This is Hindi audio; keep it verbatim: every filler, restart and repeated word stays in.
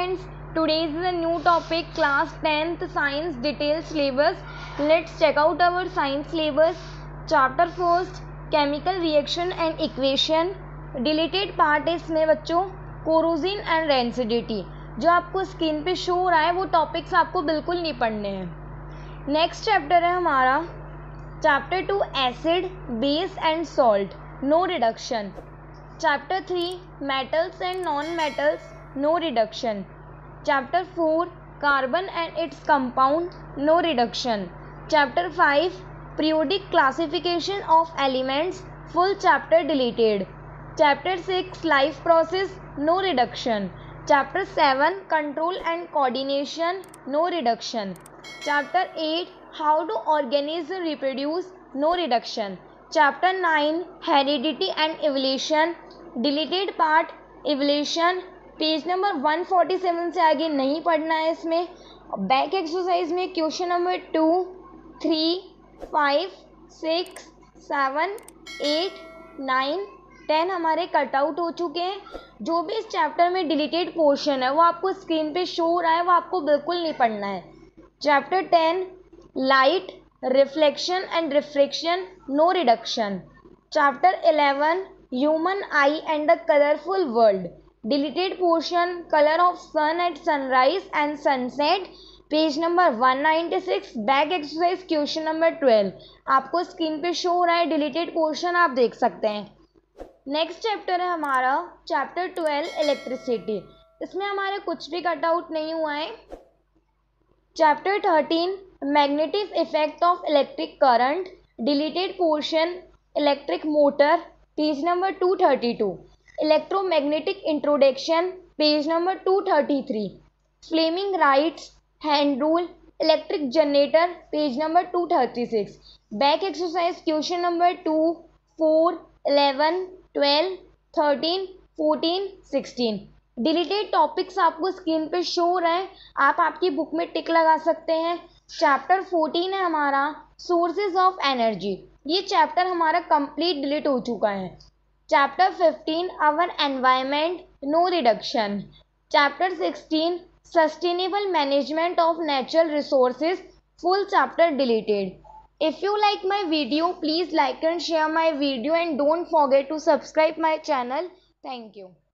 students, today is a new topic, class tenth science detailed syllabus. Let's check out our science syllabus. Chapter first, chemical reaction and equation. Deleted part है इसमें बच्चों corrosion and rancidity. जो आपको स्क्रीन पे शो हो रहा है वो टॉपिक्स आपको बिल्कुल नहीं पढ़ने हैं. नेक्स्ट चैप्टर है हमारा chapter two acid base and salt, no reduction. Chapter three metals and non metals, no reduction. Chapter four carbon and its compound, no reduction. Chapter five periodic classification of elements, full chapter deleted. Chapter six life process, no reduction. Chapter seven control and coordination, no reduction. Chapter eight how do organism reproduce, no reduction. Chapter nine heredity and evolution, deleted part evolution. Page number one forty seven से आगे नहीं पढ़ना है इसमें. बैक एक्सरसाइज में question number two, three, five, six, seven, eight, nine, ten हमारे कट आउट हो चुके हैं. जो भी इस चैप्टर में डिलीटेड पोर्शन है वो आपको स्क्रीन पे शो हो रहा है, वो आपको बिल्कुल नहीं पढ़ना है. Chapter ten light, reflection and refraction, no reduction. Chapter eleven human eye and the colourful world, deleted portion colour of sun at sunrise and sunset, page number one ninety six. Back exercise question number twelve आपको स्क्रीन पे शो हो रहा है, डिलीटेड पोर्शन आप देख सकते हैं. नेक्स्ट चैप्टर है हमारा चैप्टर ट्वेल्व इलेक्ट्रिसिटी. इसमें हमारे कुछ भी कट आउट नहीं हुआ है. Chapter thirteen magnetic effect of electric current, deleted portion electric motor, page number two thirty two. Electromagnetic introduction, page number two thirty three. Fleming rights, hand rule, electric generator, page number two thirty six. Back exercise question number two, four, eleven, twelve, thirteen, fourteen, sixteen. Deleted topics आपको स्क्रीन पे शो हो रहे हैं, आप आपकी बुक में टिक लगा सकते हैं. चैप्टर फोर्टीन है हमारा सोर्सेज ऑफ एनर्जी. ये चैप्टर हमारा कंप्लीट डिलीट हो चुका है. Chapter fifteen our environment, no reduction. Chapter sixteen sustainable management of natural resources, full chapter deleted. If you like my video, please like and share my video and don't forget to subscribe my channel. Thank you.